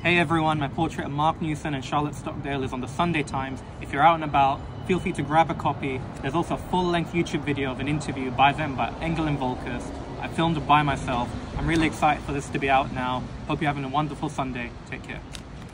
Hey everyone, my portrait of Marc Newson and Charlotte Stockdale is on the Sunday Times. If you're out and about, feel free to grab a copy. There's also a full-length YouTube video of an interview by them, by Engel and Volkers. I filmed it by myself. I'm really excited for this to be out now. Hope you're having a wonderful Sunday. Take care.